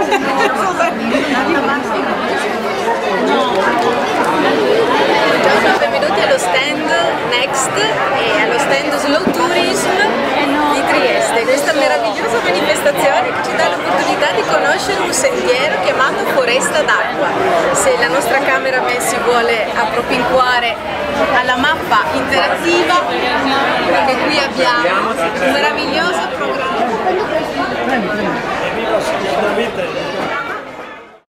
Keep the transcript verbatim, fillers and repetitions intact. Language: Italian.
Benvenuti allo stand Next e allo stand Slow Tourism di Trieste, questa meravigliosa manifestazione che ci dà l'opportunità di conoscere un sentiero chiamato Foresta d'Acqua. Se la nostra cameraman si vuole appropinquare alla mappa interattiva, perché qui abbiamo un meraviglioso programma.